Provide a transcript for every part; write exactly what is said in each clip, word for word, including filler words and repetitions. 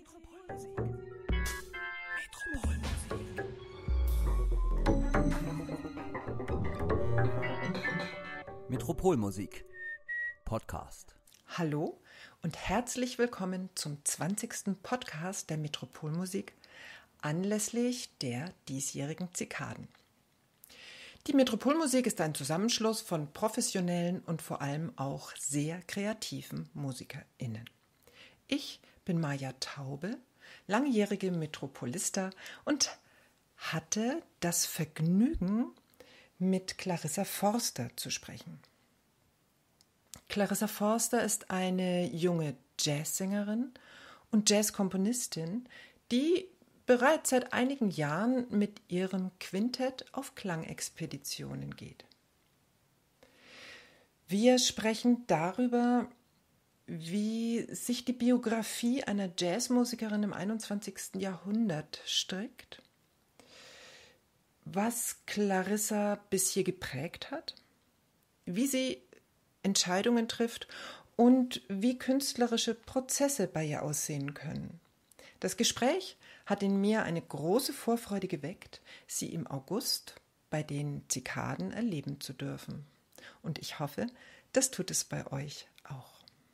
Metropolmusik. Metropolmusik. Metropolmusik. Podcast. Hallo und herzlich willkommen zum zwanzigsten Podcast der Metropolmusik anlässlich der diesjährigen Zikaden. Die Metropolmusik ist ein Zusammenschluss von professionellen und vor allem auch sehr kreativen MusikerInnen. Ich bin Maja Taube, langjährige Metropolista und hatte das Vergnügen, mit Clarissa Forster zu sprechen. Clarissa Forster ist eine junge Jazzsängerin und Jazzkomponistin, die bereits seit einigen Jahren mit ihrem Quintett auf Klangexpeditionen geht. Wir sprechen darüber, wie sich die Biografie einer Jazzmusikerin im einundzwanzigsten Jahrhundert strickt, was Clarissa bis hier geprägt hat, wie sie Entscheidungen trifft und wie künstlerische Prozesse bei ihr aussehen können. Das Gespräch hat in mir eine große Vorfreude geweckt, sie im August bei den Zikaden erleben zu dürfen. Und ich hoffe, das tut es bei euch auch.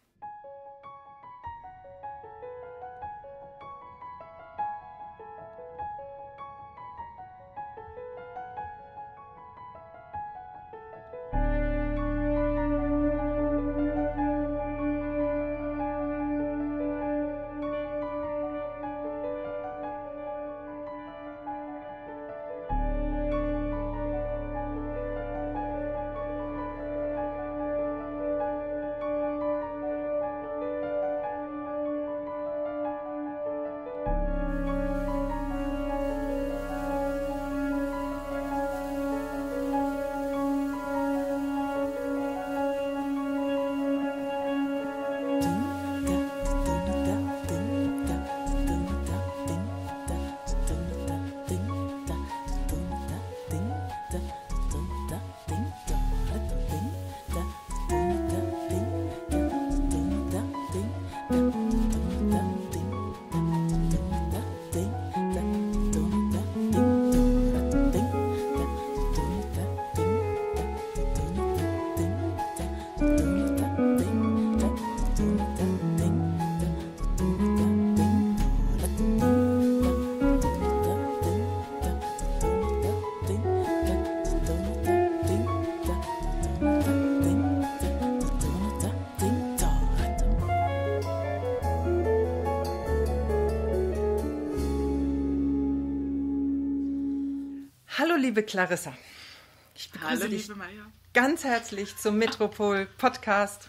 Hallo liebe Clarissa, ich begrüße Hallo, dich liebe Maja. ganz herzlich zum Metropol-Podcast.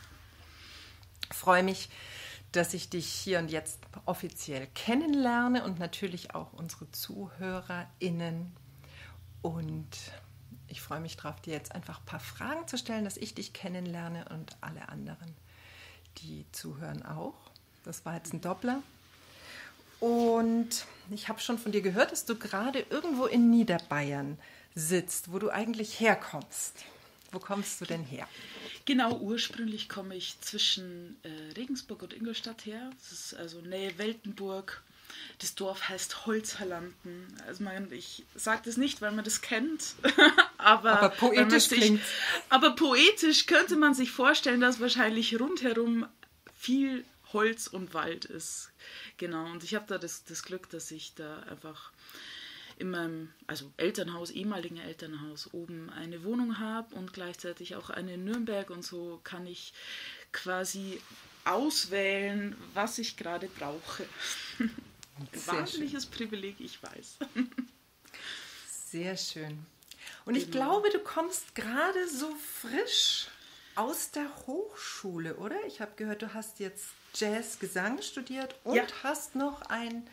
Ich freue mich, dass ich dich hier und jetzt offiziell kennenlerne und natürlich auch unsere ZuhörerInnen. Und ich freue mich darauf, dir jetzt einfach ein paar Fragen zu stellen, dass ich dich kennenlerne und alle anderen, die zuhören, auch. Das war jetzt ein Doppler. Und ich habe schon von dir gehört, dass du gerade irgendwo in Niederbayern sitzt, wo du eigentlich herkommst. Wo kommst du denn her? Genau, ursprünglich komme ich zwischen äh, Regensburg und Ingolstadt her. Das ist also Nähe Weltenburg. Das Dorf heißt Holzerlanden. Also man, ich sage das nicht, weil man das kennt, aber, aber poetisch sich, klingt. Aber poetisch könnte man sich vorstellen, dass wahrscheinlich rundherum viel Holz und Wald ist. Genau, und ich habe da das, das Glück, dass ich da einfach in meinem also Elternhaus, ehemaligen Elternhaus oben eine Wohnung habe und gleichzeitig auch eine in Nürnberg, und so kann ich quasi auswählen, was ich gerade brauche. Ein wahnsinniges Privileg, ich weiß. Sehr schön. Und ich genau. glaube, du kommst gerade so frisch aus der Hochschule, oder? Ich habe gehört, du hast jetzt Jazzgesang studiert und ja. hast noch ein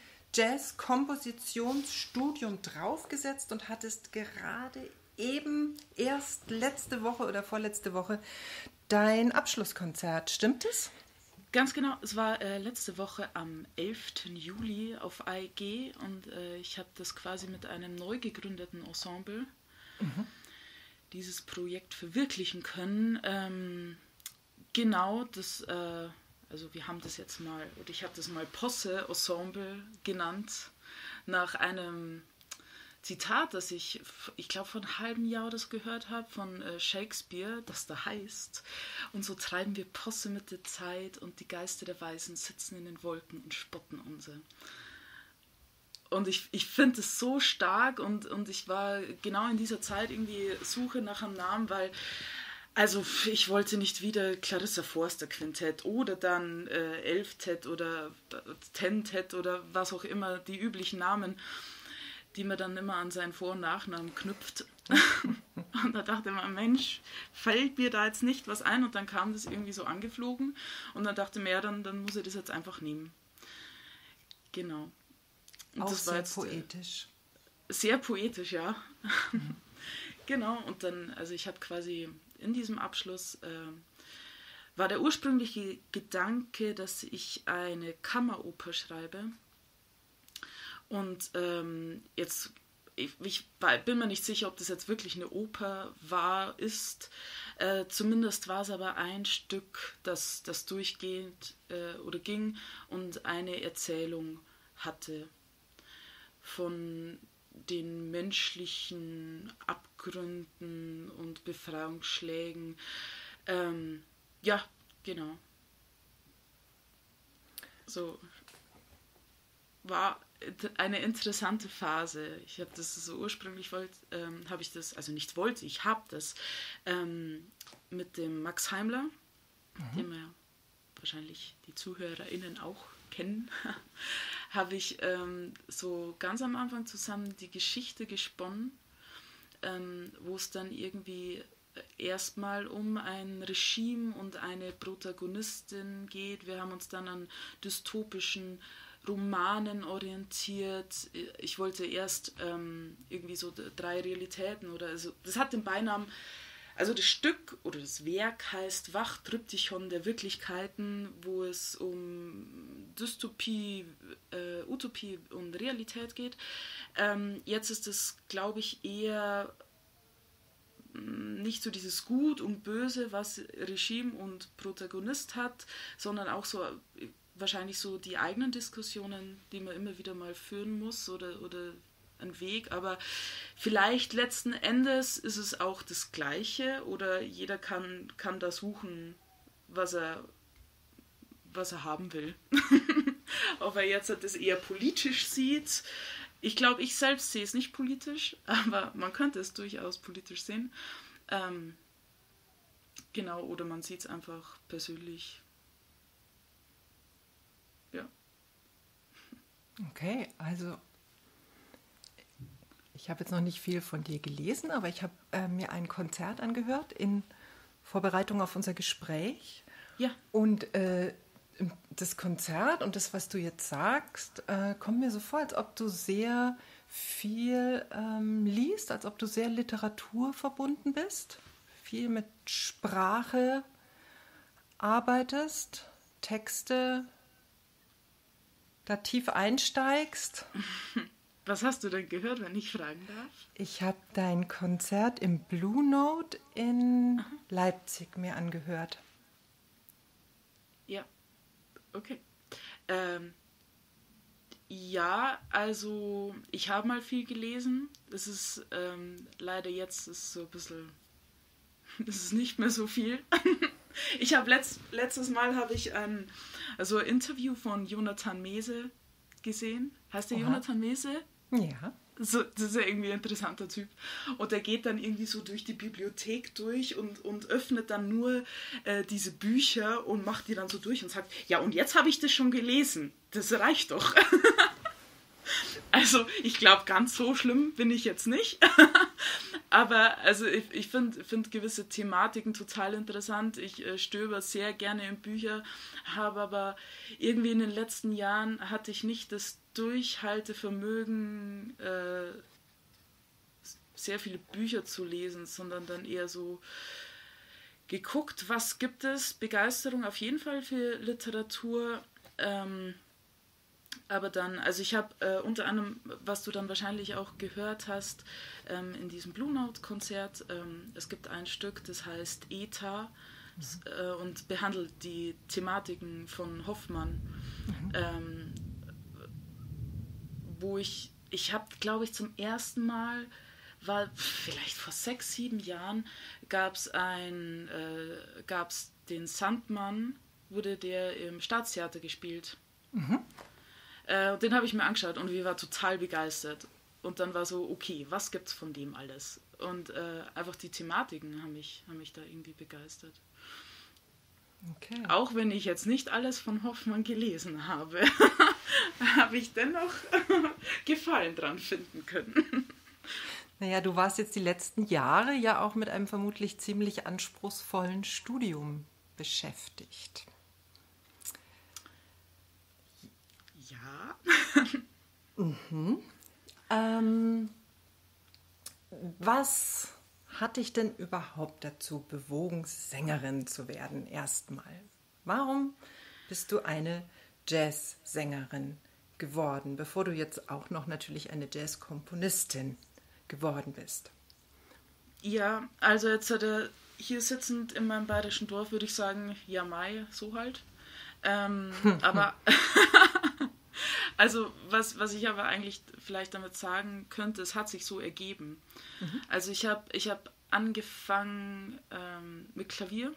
Jazz-Kompositionsstudium draufgesetzt und hattest gerade eben erst letzte Woche oder vorletzte Woche dein Abschlusskonzert. Stimmt es? Ganz genau. Es war äh, letzte Woche am elften Juli auf A E G und äh, ich habe das quasi mit einem neu gegründeten Ensemble mhm. dieses Projekt verwirklichen können. Ähm, genau, das äh, also wir haben das jetzt mal, oder ich habe das mal Posse-Ensemble genannt, nach einem Zitat, das ich, ich glaube, vor einem halben Jahr das gehört habe, von äh, Shakespeare, das da heißt: Und so treiben wir Posse mit der Zeit und die Geister der Weisen sitzen in den Wolken und spotten unser. Und ich, ich finde es so stark und, und ich war genau in dieser Zeit irgendwie Suche nach einem Namen, weil, also ich wollte nicht wieder Clarissa Forster Quintett oder dann äh, Elftet oder Tentet oder was auch immer, die üblichen Namen, die man dann immer an seinen Vor- und Nachnamen knüpft. Und da dachte man, Mensch, fällt mir da jetzt nicht was ein? Und dann kam das irgendwie so angeflogen und dann dachte man, ja, dann, dann muss ich das jetzt einfach nehmen. Genau. Und auch das war sehr jetzt, poetisch. Sehr poetisch, ja. Mhm. Genau, und dann, also ich habe quasi in diesem Abschluss, äh, war der ursprüngliche Gedanke, dass ich eine Kammeroper schreibe. Und ähm, jetzt, ich, ich bin mir nicht sicher, ob das jetzt wirklich eine Oper war, ist. Äh, zumindest war es aber ein Stück, das, das durchgehend äh, oder ging und eine Erzählung hatte von den menschlichen Abgründen und Befreiungsschlägen. Ähm, ja, genau. So war eine interessante Phase. Ich habe das so ursprünglich wollte, ähm, habe ich das, also nicht wollte, ich habe das ähm, mit dem Max Heimler, mhm. den wir wahrscheinlich die ZuhörerInnen auch kennen, habe ich ähm, so ganz am Anfang zusammen die Geschichte gesponnen, ähm, wo es dann irgendwie erstmal um ein Regime und eine Protagonistin geht. Wir haben uns dann an dystopischen Romanen orientiert. Ich wollte erst ähm, irgendwie so drei Realitäten oder also, das hat den Beinamen, also das Stück oder das Werk heißt Wach-Triptychon der Wirklichkeiten, wo es um Dystopie, äh, Utopie und Realität geht. Ähm, jetzt ist es, glaube ich, eher nicht so dieses Gut und Böse, was Regime und Protagonist hat, sondern auch so wahrscheinlich so die eigenen Diskussionen, die man immer wieder mal führen muss oder, oder ein Weg, aber vielleicht letzten Endes ist es auch das Gleiche oder jeder kann, kann da suchen, was er, was er haben will. Ob er jetzt das eher politisch sieht. Ich glaube, ich selbst sehe es nicht politisch, aber man könnte es durchaus politisch sehen. Ähm, genau, oder man sieht es einfach persönlich. Ja. Okay, also ich habe jetzt noch nicht viel von dir gelesen, aber ich habe äh, mir ein Konzert angehört in Vorbereitung auf unser Gespräch. Ja. Und äh, das Konzert und das, was du jetzt sagst, äh, kommt mir so vor, als ob du sehr viel ähm, liest, als ob du sehr literaturverbunden bist, viel mit Sprache arbeitest, Texte, da tief einsteigst. Was hast du denn gehört, wenn ich fragen darf? Ich habe dein Konzert im Blue Note in Aha. Leipzig mir angehört. Ja, okay. Ähm, ja, also ich habe mal viel gelesen. Das ist ähm, leider jetzt ist so ein bisschen, das ist nicht mehr so viel. Ich habe letzt, letztes Mal habe ich ein also ein Interview von Jonathan Mese gesehen. Heißt der Oha. Jonathan Mese? Ja. So, das ist ja irgendwie ein interessanter Typ. Und der geht dann irgendwie so durch die Bibliothek durch und, und öffnet dann nur äh, diese Bücher und macht die dann so durch und sagt, ja, und jetzt habe ich das schon gelesen. Das reicht doch. Also, ich glaube, ganz so schlimm bin ich jetzt nicht. Aber also ich, ich finde find gewisse Thematiken total interessant. Ich äh, stöber sehr gerne in Bücher, habe aber irgendwie in den letzten Jahren hatte ich nicht das Durchhaltevermögen, äh, sehr viele Bücher zu lesen, sondern dann eher so geguckt, was gibt es, Begeisterung auf jeden Fall für Literatur, ähm, aber dann, also ich habe äh, unter anderem, was du dann wahrscheinlich auch gehört hast, ähm, in diesem Blue Note Konzert, ähm, es gibt ein Stück, das heißt Eta, mhm. äh, und behandelt die Thematiken von Hoffmann, mhm. ähm, wo ich, ich habe, glaube ich, zum ersten Mal, war vielleicht vor sechs, sieben Jahren, gab es ein, äh, gab's den Sandmann, wurde der im Staatstheater gespielt. Mhm. Äh, den habe ich mir angeschaut und ich war total begeistert. Und dann war so, okay, was gibt's von dem alles? Und äh, einfach die Thematiken haben mich, haben mich da irgendwie begeistert. Okay. Auch wenn ich jetzt nicht alles von Hoffmann gelesen habe, habe ich dennoch Gefallen dran finden können. Naja, du warst jetzt die letzten Jahre ja auch mit einem vermutlich ziemlich anspruchsvollen Studium beschäftigt. Ja. mhm. ähm, was hat dich denn überhaupt dazu bewogen, Sängerin zu werden erstmal? Warum bist du eine Jazzsängerin geworden, bevor du jetzt auch noch natürlich eine Jazzkomponistin geworden bist? Ja, also jetzt äh, hier sitzend in meinem bayerischen Dorf würde ich sagen, ja Mai, so halt. Ähm, aber also was, was ich aber eigentlich vielleicht damit sagen könnte, es hat sich so ergeben. Mhm. Also ich habe ich hab angefangen ähm, mit Klavier,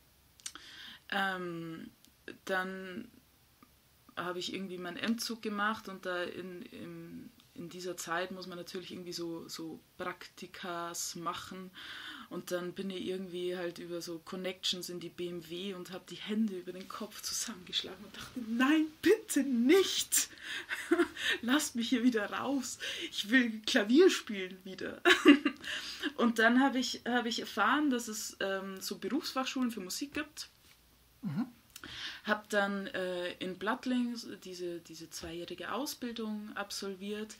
ähm, dann habe ich irgendwie meinen M-Zug gemacht und da in, in, in dieser Zeit muss man natürlich irgendwie so, so Praktikas machen und dann bin ich irgendwie halt über so Connections in die B M W und habe die Hände über den Kopf zusammengeschlagen und dachte, nein, bitte nicht! Lasst mich hier wieder raus! Ich will Klavier spielen wieder! Und dann habe ich, hab ich erfahren, dass es ähm, so Berufsfachschulen für Musik gibt. Mhm. Habe dann äh, in Blattling diese, diese zweijährige Ausbildung absolviert.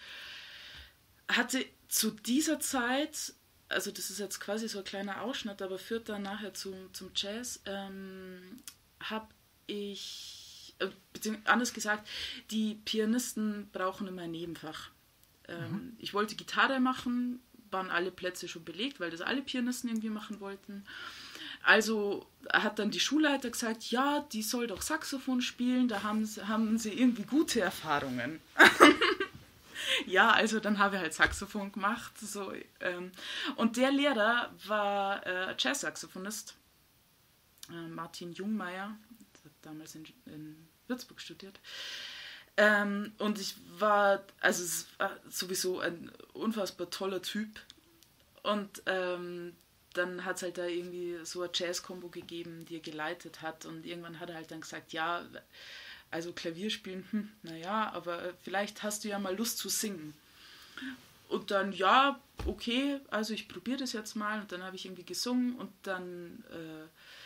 Hatte zu dieser Zeit, also das ist jetzt quasi so ein kleiner Ausschnitt, aber führt dann nachher zum, zum Jazz, ähm, habe ich, äh, beziehungsweise anders gesagt, die Pianisten brauchen immer ein Nebenfach. Ähm, mhm. Ich wollte Gitarre machen, waren alle Plätze schon belegt, weil das alle Pianisten irgendwie machen wollten. Also hat dann die Schulleiter gesagt, ja, die soll doch Saxophon spielen, da haben sie, haben sie irgendwie gute Erfahrungen. Ja, also dann habe ich halt Saxophon gemacht. So, ähm, und der Lehrer war äh, Jazz-Saxophonist, äh, Martin Jungmeier, hat damals in, in Würzburg studiert. Ähm, und ich war, also es war sowieso ein unfassbar toller Typ. Und ähm, dann hat es halt da irgendwie so eine Jazz-Kombo gegeben, die er geleitet hat. Und irgendwann hat er halt dann gesagt, ja, also Klavier spielen, hm, naja, aber vielleicht hast du ja mal Lust zu singen. Und dann, ja, okay, also ich probiere das jetzt mal. Und dann habe ich irgendwie gesungen und dann, äh,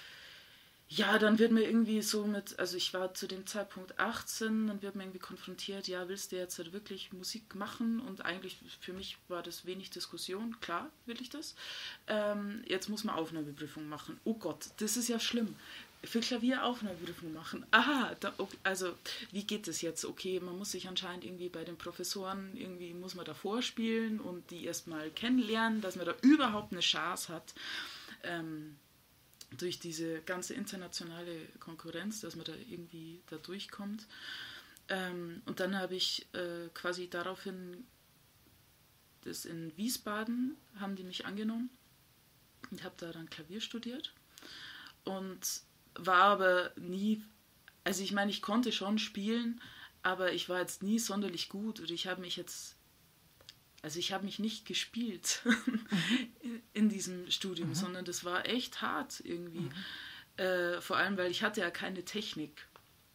ja, dann wird mir irgendwie so mit, also ich war zu dem Zeitpunkt achtzehn, dann wird mir irgendwie konfrontiert, ja, willst du jetzt halt wirklich Musik machen? Und eigentlich für mich war das wenig Diskussion, klar will ich das. Ähm, jetzt muss man Aufnahmeprüfung machen. Oh Gott, das ist ja schlimm. Für Klavier Aufnahmeprüfung machen. Aha, da, okay, also wie geht das jetzt? Okay, man muss sich anscheinend irgendwie bei den Professoren, irgendwie muss man da vorspielen und die erstmal kennenlernen, dass man da überhaupt eine Chance hat. Ähm, durch diese ganze internationale Konkurrenz, dass man da irgendwie da durchkommt. Ähm, und dann habe ich äh, quasi daraufhin, das in Wiesbaden, haben die mich angenommen und habe da dann Klavier studiert und war aber nie, also ich meine, ich konnte schon spielen, aber ich war jetzt nie sonderlich gut oder ich habe mich jetzt Also ich habe mich nicht gespielt mhm. in diesem Studium, mhm. sondern das war echt hart irgendwie. Mhm. Äh, vor allem, weil ich hatte ja keine Technik.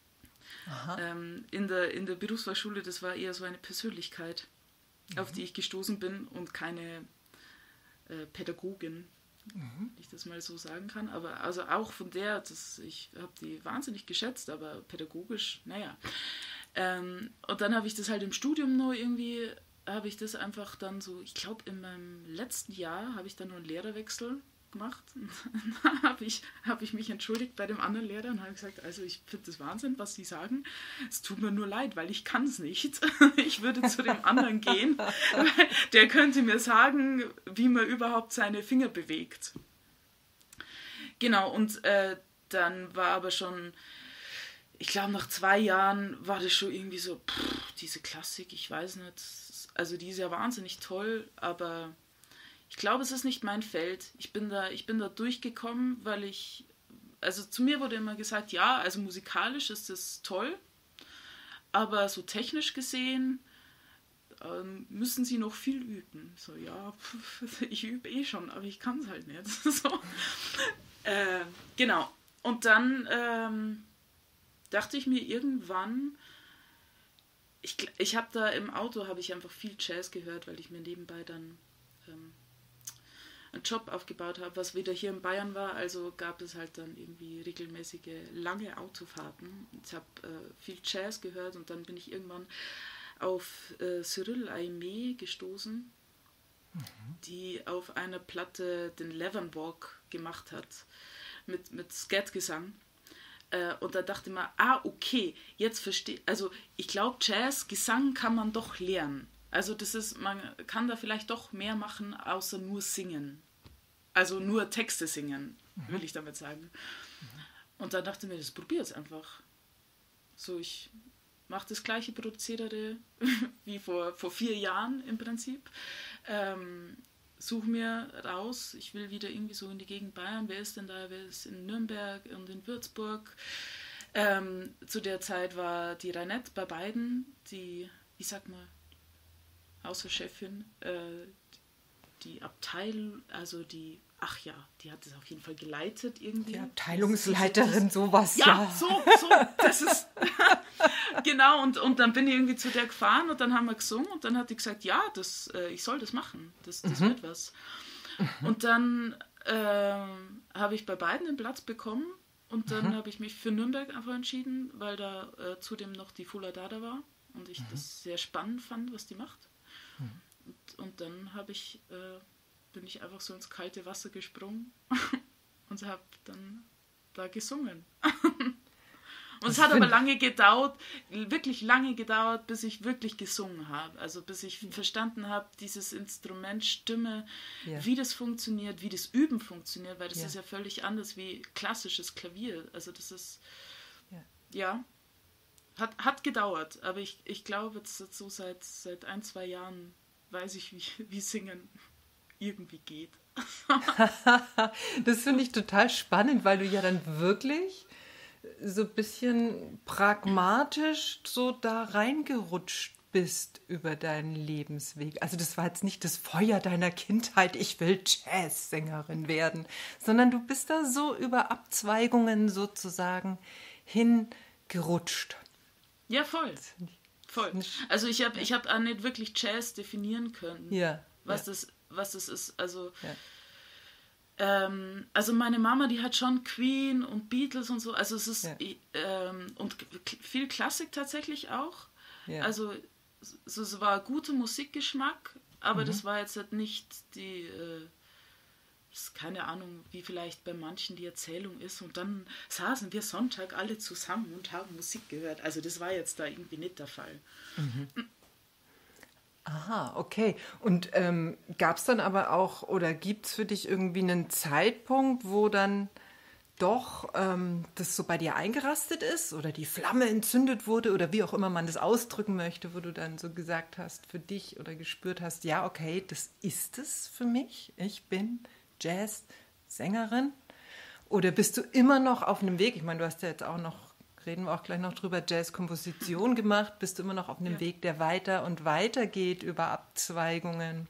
Ähm, in der, in der Berufsfachschule, das war eher so eine Persönlichkeit, mhm. auf die ich gestoßen bin und keine äh, Pädagogin, mhm. wenn ich das mal so sagen kann. Aber also auch von der, das, ich habe die wahnsinnig geschätzt, aber pädagogisch, naja. Ähm, und dann habe ich das halt im Studium noch irgendwie... habe ich das einfach dann so, ich glaube in meinem letzten Jahr habe ich dann nur einen Lehrerwechsel gemacht. Und dann habe ich, hab ich mich entschuldigt bei dem anderen Lehrer und habe gesagt, also ich finde das Wahnsinn, was Sie sagen. Es tut mir nur leid, weil ich kann es nicht. Ich würde zu dem anderen gehen. Der könnte mir sagen, wie man überhaupt seine Finger bewegt. Genau, und äh, dann war aber schon, ich glaube nach zwei Jahren war das schon irgendwie so, pff, diese Klassik, ich weiß nicht, also die ist ja wahnsinnig toll, aber ich glaube, es ist nicht mein Feld. Ich bin da, ich bin da durchgekommen, weil ich, also zu mir wurde immer gesagt, ja, also musikalisch ist das toll, aber so technisch gesehen ähm, müssen sie noch viel üben. So, ja, pff, ich übe eh schon, aber ich kann es halt nicht. So. Äh, genau. Und dann ähm, dachte ich mir irgendwann, ich, ich habe da im Auto, habe ich einfach viel Jazz gehört, weil ich mir nebenbei dann ähm, einen Job aufgebaut habe, was wieder hier in Bayern war, also gab es halt dann irgendwie regelmäßige lange Autofahrten. Ich habe äh, viel Jazz gehört und dann bin ich irgendwann auf äh, Cyril Aimé gestoßen, mhm. die auf einer Platte den Leavenwork gemacht hat, mit, mit Skat-Gesang. Äh, und da dachte man, ah, okay, jetzt verstehe, also ich glaube, Jazz, Gesang kann man doch lernen. Also das ist, man kann da vielleicht doch mehr machen, außer nur singen. Also nur Texte singen, mhm. will ich damit sagen. Mhm. Und dann dachte ich mir, das probiere jetzt einfach. So, ich mache das gleiche Prozedere wie vor, vor vier Jahren im Prinzip. Ähm, suche mir raus, ich will wieder irgendwie so in die Gegend Bayern. Wer ist denn da? Wer ist in Nürnberg und in Würzburg? Ähm, zu der Zeit war die Reinette bei beiden, die, ich sag mal, außer Chefin, äh, die Abteilung, also die, ach ja, die hat es auf jeden Fall geleitet irgendwie. Die Abteilungsleiterin, das, sowas, ja. Ja, so, so, das ist, genau, und, und dann bin ich irgendwie zu der gefahren und dann haben wir gesungen und dann hat die gesagt, ja, das, äh, ich soll das machen, das, das mhm. wird was. Mhm. Und dann äh, habe ich bei beiden den Platz bekommen und dann mhm. habe ich mich für Nürnberg einfach entschieden, weil da äh, zudem noch die Fula Dada war und ich mhm. das sehr spannend fand, was die macht. Mhm. Und, und dann habe ich, äh, bin ich einfach so ins kalte Wasser gesprungen und habe dann da gesungen. Und es hat aber lange gedauert, wirklich lange gedauert, bis ich wirklich gesungen habe. Also bis ich ja. verstanden habe, dieses Instrument, Stimme, ja. wie das funktioniert, wie das Üben funktioniert, weil das ja. ist ja völlig anders wie klassisches Klavier. Also das ist, ja, ja hat, hat gedauert. Aber ich, ich glaube, jetzt so seit, seit ein, zwei Jahren weiß ich, wie, wie Singen irgendwie geht. Das finde ich total spannend, weil du ja dann wirklich so ein bisschen pragmatisch so da reingerutscht bist über deinen Lebensweg. Also das war jetzt nicht das Feuer deiner Kindheit, ich will Jazzsängerin werden, sondern du bist da so über Abzweigungen sozusagen hingerutscht. Ja, voll. Voll. Also ich habe ich hab auch nicht wirklich Jazz definieren können, ja, was, ja. Das, was das ist. Also, ja. ähm, also meine Mama, die hat schon Queen und Beatles und so. Also es ist, ja. ähm, und viel Klassik tatsächlich auch. Ja. Also es, es war guter Musikgeschmack, aber mhm. das war jetzt halt nicht die... Äh, keine Ahnung, wie vielleicht bei manchen die Erzählung ist. Und dann saßen wir Sonntag alle zusammen und haben Musik gehört. Also das war jetzt da irgendwie nicht der Fall. Mhm. Aha, okay. Und ähm, gab es dann aber auch, oder gibt es für dich irgendwie einen Zeitpunkt, wo dann doch ähm, das so bei dir eingerastet ist oder die Flamme entzündet wurde oder wie auch immer man das ausdrücken möchte, wo du dann so gesagt hast für dich oder gespürt hast, ja, okay, das ist es für mich. Ich bin Jazz-Sängerin? Oder bist du immer noch auf einem Weg? Ich meine, du hast ja jetzt auch noch, reden wir auch gleich noch drüber, Jazz-Komposition gemacht. Bist du immer noch auf einem ja. Weg, der weiter und weiter geht über Abzweigungen?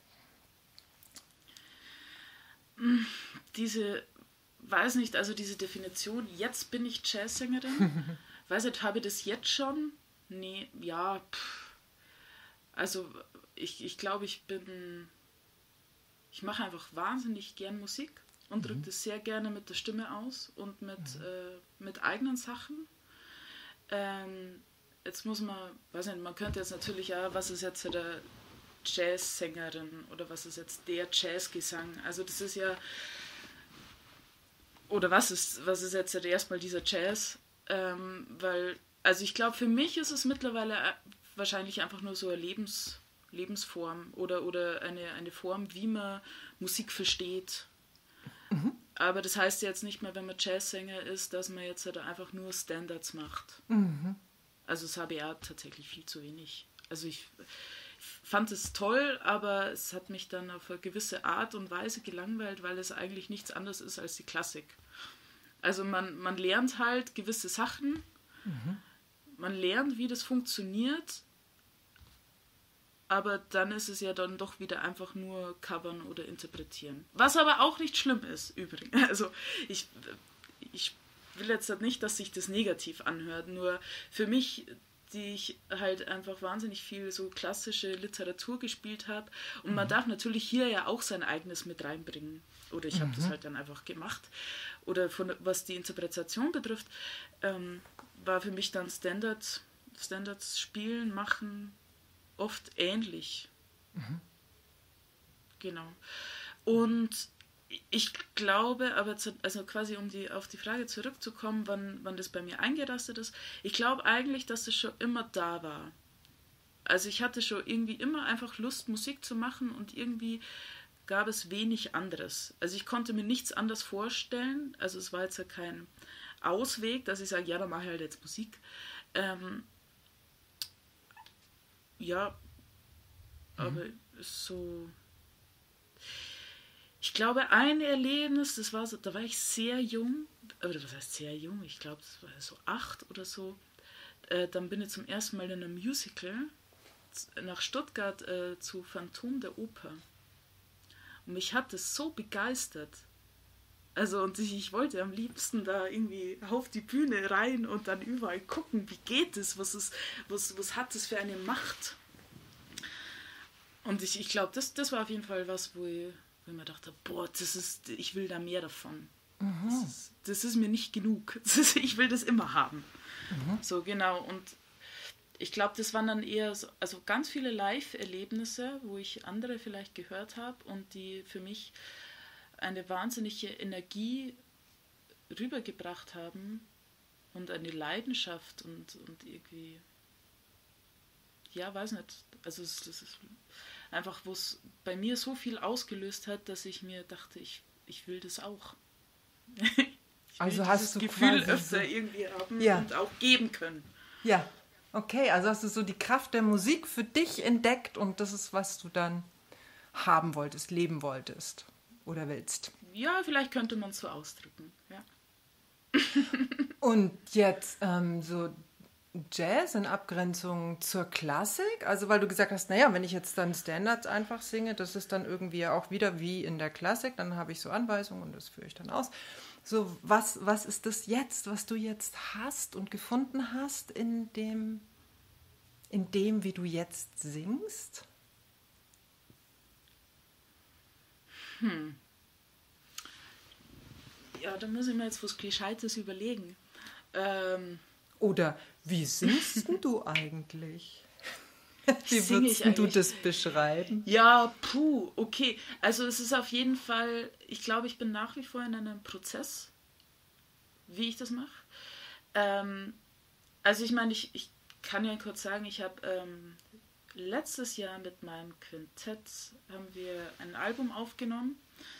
Diese, weiß nicht, also diese Definition, jetzt bin ich Jazzsängerin. Weiß nicht, habe ich das jetzt schon? Nee, ja, pff. Also ich, ich glaube, ich bin... Ich mache einfach wahnsinnig gern Musik und drücke mhm. das sehr gerne mit der Stimme aus und mit, mhm. äh, mit eigenen Sachen. Ähm, jetzt muss man, weiß nicht, man könnte jetzt natürlich, ja, was ist jetzt der Jazzsängerin oder was ist jetzt der Jazzgesang? Also das ist ja, oder was ist, was ist jetzt erstmal dieser Jazz? Ähm, weil, also ich glaube, für mich ist es mittlerweile wahrscheinlich einfach nur so ein Lebens Lebensform oder, oder eine, eine Form, wie man Musik versteht. Mhm. Aber das heißt jetzt nicht mehr, wenn man Jazzsänger ist, dass man jetzt halt einfach nur Standards macht. Mhm. Also das habe ich auch tatsächlich viel zu wenig. Also ich fand es toll, aber es hat mich dann auf eine gewisse Art und Weise gelangweilt, weil es eigentlich nichts anderes ist als die Klassik. Also man, man lernt halt gewisse Sachen, mhm. man lernt, wie das funktioniert, aber dann ist es ja dann doch wieder einfach nur covern oder interpretieren. Was aber auch nicht schlimm ist, übrigens. Also ich, ich will jetzt nicht, dass sich das negativ anhört, nur für mich, die ich halt einfach wahnsinnig viel so klassische Literatur gespielt habe, und mhm. man darf natürlich hier ja auch sein eigenes mit reinbringen. Oder ich habe mhm. das halt dann einfach gemacht. Oder von, was die Interpretation betrifft, ähm, war für mich dann Standard, Standards spielen, machen, oft ähnlich. Mhm. Genau. Und ich glaube, aber zu, also quasi um die, auf die Frage zurückzukommen, wann, wann das bei mir eingerastet ist, ich glaube eigentlich, dass das schon immer da war. Also ich hatte schon irgendwie immer einfach Lust, Musik zu machen, und irgendwie gab es wenig anderes. Also ich konnte mir nichts anderes vorstellen, also es war jetzt ja kein Ausweg, dass ich sage, ja, dann mache ich halt jetzt Musik. Ähm, ja, mhm. aber so... Ich glaube, ein Erlebnis, das war so, da war ich sehr jung, oder was heißt sehr jung, ich glaube, das war so acht oder so. Äh, dann bin ich zum ersten Mal in einem Musical nach Stuttgart äh, zu Phantom der Oper. Und mich hat das so begeistert. Also, und ich, ich wollte am liebsten da irgendwie auf die Bühne rein und dann überall gucken, wie geht es, was, ist, was, was hat das für eine Macht. Und ich, ich glaube, das, das war auf jeden Fall was, wo ich... wo ich mir dachte, boah, das ist, ich will da mehr davon. Mhm. Das, ist, das ist mir nicht genug. Das ist, ich will das immer haben. Mhm. So, genau. Und ich glaube, das waren dann eher so, also ganz viele Live-Erlebnisse, wo ich andere vielleicht gehört habe und die für mich eine wahnsinnige Energie rübergebracht haben und eine Leidenschaft und, und irgendwie, ja, weiß nicht, also es, das ist einfach, wo es bei mir so viel ausgelöst hat, dass ich mir dachte, ich, ich will das auch. Ich will also hast du Gefühl öfter so irgendwie haben ja. und auch geben können. Ja, okay, also hast du so die Kraft der Musik für dich entdeckt und das ist, was du dann haben wolltest, leben wolltest oder willst. Ja, vielleicht könnte man es so ausdrücken, ja. Und jetzt ähm, so Jazz in Abgrenzung zur Klassik? Also weil du gesagt hast, naja, wenn ich jetzt dann Standards einfach singe, das ist dann irgendwie auch wieder wie in der Klassik, dann habe ich so Anweisungen und das führe ich dann aus. So, was, was ist das jetzt, was du jetzt hast und gefunden hast in dem, in dem, wie du jetzt singst? Hm. Ja, da muss ich mir jetzt was Gescheites überlegen. Ähm... Oder wie singst du eigentlich? Wie würdest du das beschreiben? Ja, puh, okay. Also es ist auf jeden Fall, ich glaube, ich bin nach wie vor in einem Prozess, wie ich das mache. Ähm, also ich meine, ich, ich kann ja kurz sagen, ich habe ähm, letztes Jahr mit meinem Quintett haben wir ein Album aufgenommen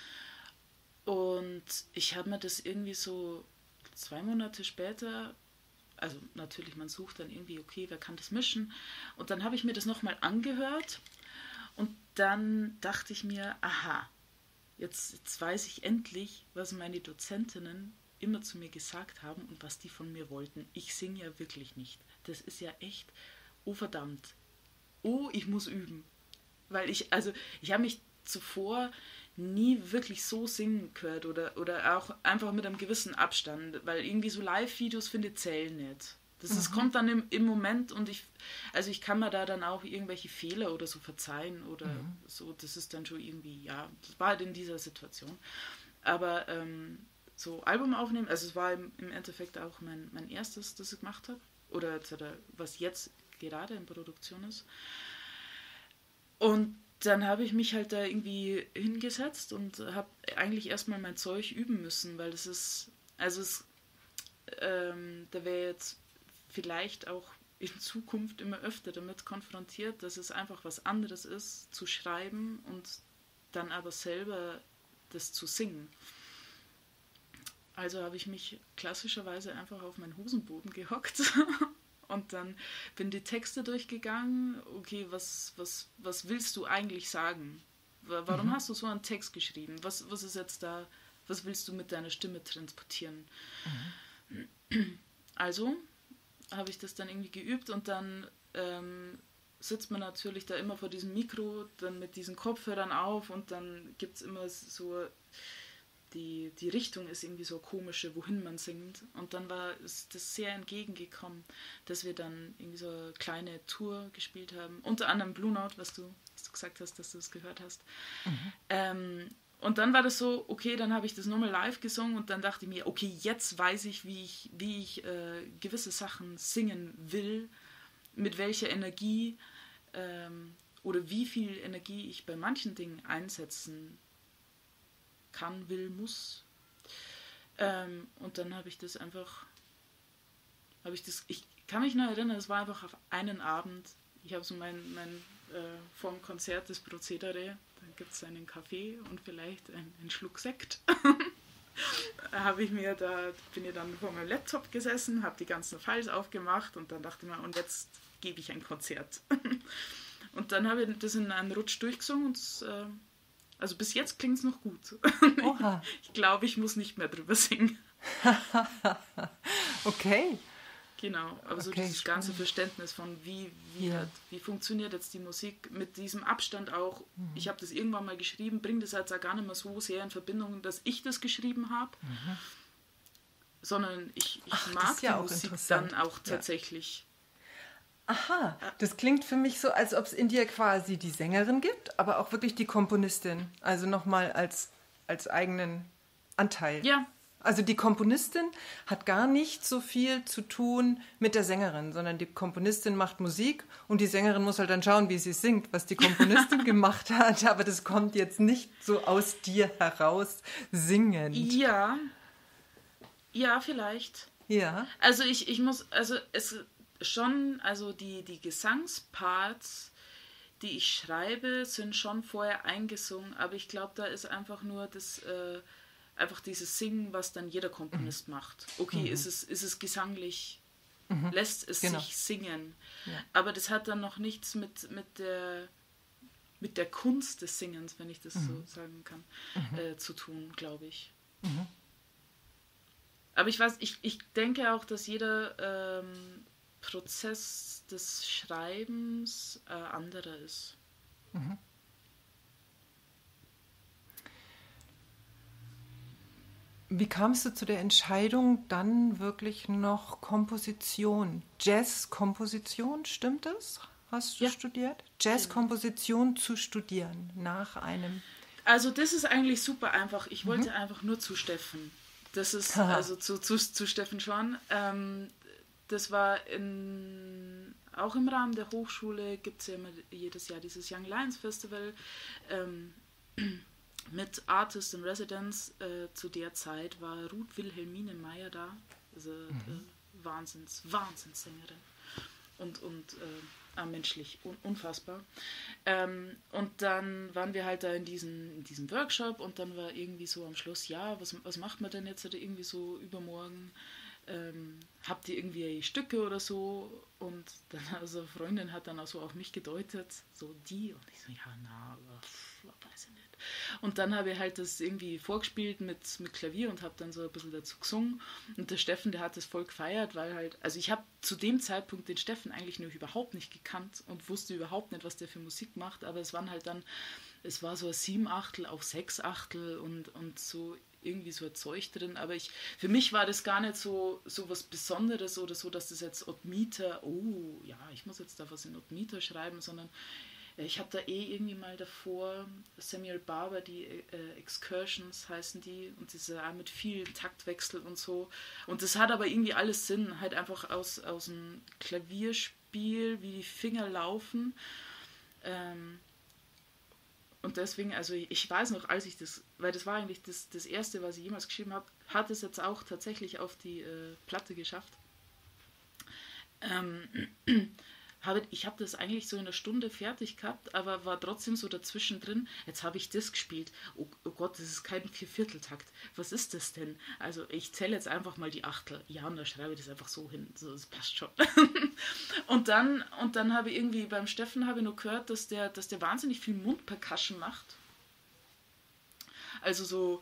und ich habe mir das irgendwie so zwei Monate später, also natürlich, man sucht dann irgendwie, okay, wer kann das mischen? Und dann habe ich mir das nochmal angehört und dann dachte ich mir, aha, jetzt, jetzt weiß ich endlich, was meine Dozentinnen immer zu mir gesagt haben und was die von mir wollten. Ich singe ja wirklich nicht. Das ist ja echt, oh verdammt, oh, ich muss üben. Weil ich, also ich habe mich zuvor nie wirklich so singen gehört oder, oder auch einfach mit einem gewissen Abstand, weil irgendwie so Live-Videos, finde ich, zählen nicht. Das ist, mhm. kommt dann im, im Moment und ich, also ich kann mir da dann auch irgendwelche Fehler oder so verzeihen oder mhm. so, das ist dann schon irgendwie, ja, das war halt in dieser Situation. Aber ähm, so Album aufnehmen, also es war im, im Endeffekt auch mein, mein erstes, das ich gemacht habe, oder, oder was jetzt gerade in Produktion ist. Und dann habe ich mich halt da irgendwie hingesetzt und habe eigentlich erstmal mein Zeug üben müssen, weil das ist, also es, ähm, da wäre jetzt vielleicht auch in Zukunft immer öfter damit konfrontiert, dass es einfach was anderes ist, zu schreiben und dann aber selber das zu singen. Also habe ich mich klassischerweise einfach auf meinen Hosenboden gehockt und dann bin die Texte durchgegangen. Okay, was, was, was willst du eigentlich sagen? Warum mhm. hast du so einen Text geschrieben? Was, was ist jetzt da, was willst du mit deiner Stimme transportieren? Mhm. Also habe ich das dann irgendwie geübt und dann ähm, sitzt man natürlich da immer vor diesem Mikro, dann mit diesen Kopfhörern auf und dann gibt es immer so... Die, die Richtung ist irgendwie so komische, wohin man singt. Und dann war es das sehr entgegengekommen, dass wir dann irgendwie so eine kleine Tour gespielt haben. Unter anderem Blue Note, was du, was du gesagt hast, dass du es gehört hast. Mhm. Ähm, und dann war das so, okay, dann habe ich das nochmal live gesungen und dann dachte ich mir, okay, jetzt weiß ich, wie ich, wie ich äh, gewisse Sachen singen will, mit welcher Energie ähm, oder wie viel Energie ich bei manchen Dingen einsetzen kann, will, muss. Ähm, und dann habe ich das einfach, habe ich das, ich kann mich noch erinnern, es war einfach auf einen Abend, ich habe so mein, mein äh, vom Konzert das Prozedere, dann gibt es einen Kaffee und vielleicht ein, einen Schluck Sekt. habe ich mir da, bin ich dann vor meinem Laptop gesessen, habe die ganzen Files aufgemacht und dann dachte ich mir, und jetzt gebe ich ein Konzert. Und dann habe ich das in einem Rutsch durchgesungen und äh, also bis jetzt klingt es noch gut. Oha. Ich glaube, ich muss nicht mehr drüber singen. Okay. Genau, aber so okay, dieses spannend. ganze Verständnis von wie, wie, Ja. hat, wie funktioniert jetzt die Musik mit diesem Abstand auch. Mhm. Ich habe das irgendwann mal geschrieben, bringe das jetzt auch gar nicht mehr so sehr in Verbindung, dass ich das geschrieben habe, mhm. sondern ich, ich Ach, mag das ist ja die auch Musik interessant. dann auch tatsächlich. Aha, das klingt für mich so, als ob es in dir quasi die Sängerin gibt, aber auch wirklich die Komponistin. Also nochmal als, als eigenen Anteil. Ja. Also die Komponistin hat gar nicht so viel zu tun mit der Sängerin, sondern die Komponistin macht Musik und die Sängerin muss halt dann schauen, wie sie singt, was die Komponistin gemacht hat. Aber das kommt jetzt nicht so aus dir heraus singend. Ja, ja, vielleicht. Ja. Also ich, ich muss, also es schon, also die, die Gesangsparts, die ich schreibe, sind schon vorher eingesungen, aber ich glaube, da ist einfach nur das, äh, einfach dieses Singen, was dann jeder Komponist mhm. macht. Okay, mhm. ist, es, ist es gesanglich, mhm. lässt es genau. sich singen, ja. aber das hat dann noch nichts mit, mit der mit der Kunst des Singens, wenn ich das mhm. so sagen kann, mhm. äh, zu tun, glaube ich. Mhm. Aber ich weiß, ich, ich denke auch, dass jeder ähm, Prozess des Schreibens äh, anderer ist. Mhm. Wie kamst du zu der Entscheidung, dann wirklich noch Komposition, Jazz-Komposition, stimmt das? Hast du ja. studiert? Jazz-Komposition zu studieren nach einem... Also das ist eigentlich super einfach. Ich mhm. wollte einfach nur zu Steffen. Das ist, Aha. also zu, zu, zu Steffen Schwan. Ähm, das war in, auch im Rahmen der Hochschule, gibt es ja immer jedes Jahr dieses Young Lions Festival ähm, mit Artist in Residence. Äh, zu der Zeit war Ruth Wilhelmine Meyer da, also mhm. äh, Wahnsinns, Wahnsinnssängerin und, und äh, menschlich un, unfassbar. Ähm, und dann waren wir halt da in, diesen, in diesem Workshop und dann war irgendwie so am Schluss, ja, was, was macht man denn jetzt oder irgendwie so übermorgen? Ähm, habt ihr irgendwie Stücke oder so? Und dann also eine Freundin hat dann auch so auf mich gedeutet, so die, und ich so, ja, na, pff, weiß ich nicht. Und dann habe ich halt das irgendwie vorgespielt mit, mit Klavier und habe dann so ein bisschen dazu gesungen. Und der Steffen, der hat das voll gefeiert, weil halt, also ich habe zu dem Zeitpunkt den Steffen eigentlich noch überhaupt nicht gekannt und wusste überhaupt nicht, was der für Musik macht, aber es waren halt dann, es war so ein Siebenachtel auf Sechsachtel und, und so irgendwie so ein Zeug drin, aber ich, für mich war das gar nicht so, so was Besonderes oder so, dass das jetzt Odd Meter, oh ja, ich muss jetzt da was in Odd Meter schreiben, sondern ich habe da eh irgendwie mal davor Samuel Barber, die äh, Excursions heißen die, und diese auch mit viel Taktwechsel und so, und das hat aber irgendwie alles Sinn, halt einfach aus, aus dem Klavierspiel, wie die Finger laufen, ähm, und deswegen, also ich weiß noch, als ich das, weil das war eigentlich das, das Erste, was ich jemals geschrieben habe, hat es jetzt auch tatsächlich auf die äh, Platte geschafft. Ähm, habe, ich habe das eigentlich so in einer Stunde fertig gehabt, aber war trotzdem so dazwischen drin, jetzt habe ich das gespielt. Oh, oh Gott, das ist kein Viervierteltakt. Was ist das denn? Also ich zähle jetzt einfach mal die Achtel. Ja, und dann schreibe ich das einfach so hin. So, das passt schon. und dann, und dann habe ich irgendwie beim Steffen habe ich noch gehört, dass der, dass der wahnsinnig viel Mundpercussion macht. Also so